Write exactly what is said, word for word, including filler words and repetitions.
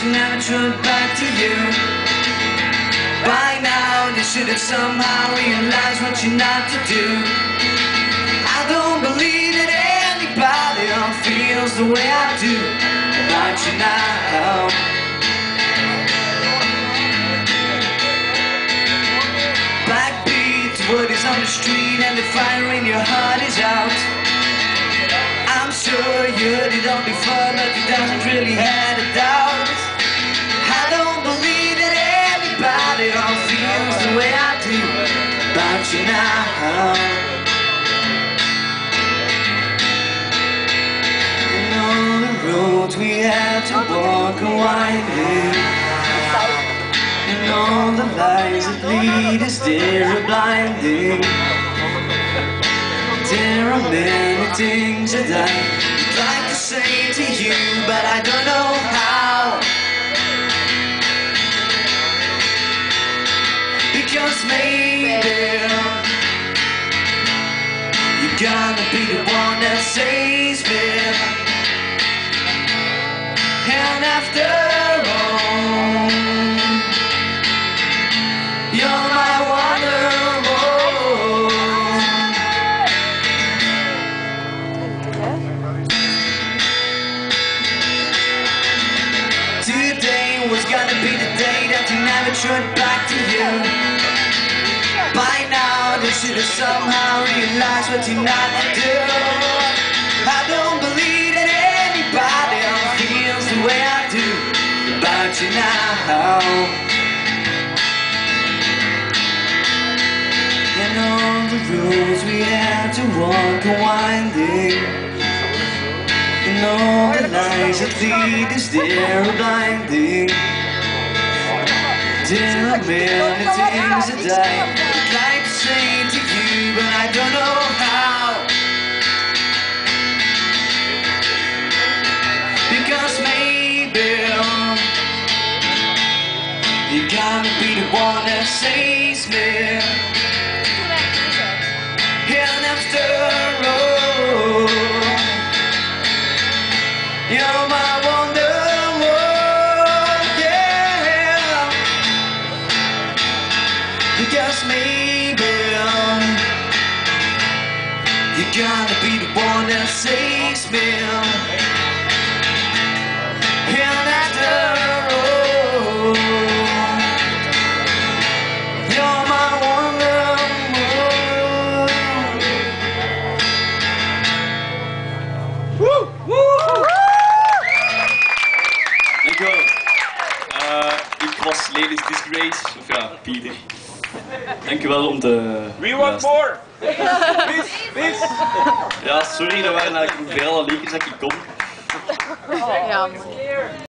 she never turned back to you. By now you should have somehow realized what you're not to do. I don't believe that anybody else feels the way I do about you now. Backbeat to what is on the street and the fire in your heart is out. I'm sure you heard it all before, but you doesn't really have a doubt. I don't believe that anybody else feels the way I do about you now. And all the roads we had to walk are winding, and all the lies that lead us there are blinding. There are many things that I'd like to say to you, but I don't know how. Because maybe you're gonna be the one that saves me. And after all, you're my Wonderwall. Today was gonna be the day that you never turned back to you. By now they should have somehow realized what you're not to do. I don't believe that anybody else feels the way I do about you now. And all the roads we had to walk are winding, and all the lies that lead us there are blinding. There are many things that I'd like to say to you, but I don't know how. Because maybe you're gonna be the one that saves me. And after all, you're my Wonderwall, yeah. Because maybe you're gonna be the one that saves me. And after all, you're my Wonderwall. Woo! Woo! Dankjewel. Uh, ik was Ladies Disgrace, of ja, Pieter. Dankjewel om te... We want more! Please, please! Ja, sorry, dat waren eigenlijk veel liedjes dat ik kon. Ja,